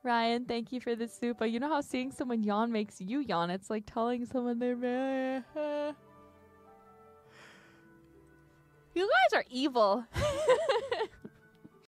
Ryan, thank you for the soup. You know how seeing someone yawn makes you yawn? It's like telling someone they're... You guys are evil.